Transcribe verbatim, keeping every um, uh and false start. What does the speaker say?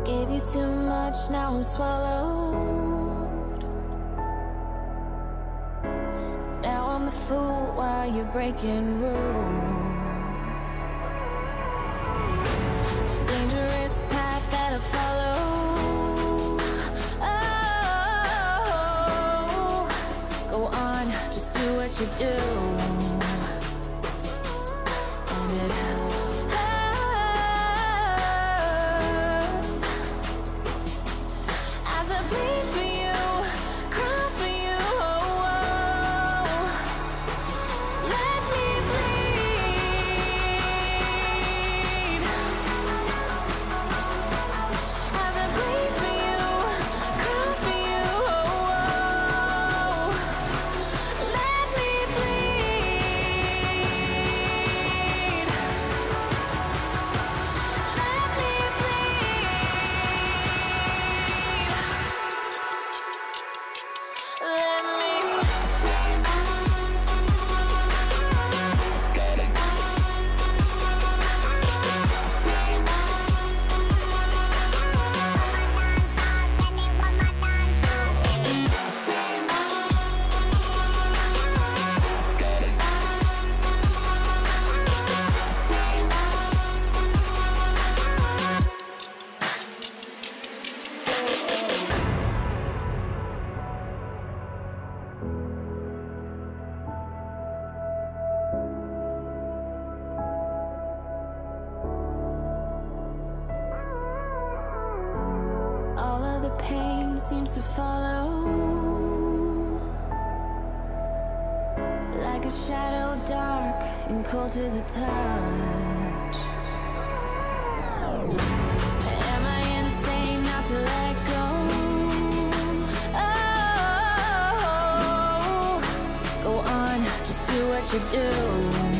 Gave you too much, now I'm swallowed. Now I'm the fool while you're breaking rules. Dangerous path that I follow. Oh, go on, just do what you do. And it hurts as I bleed for you, cry for you. Oh, oh. Let me bleed as I bleed for you, cry for you. Oh, oh. Let me bleed. Let me bleed. Let me. All of the pain seems to follow like a shadow, dark and cold to the touch. Am I insane not to let go? Oh, go on, just do what you do.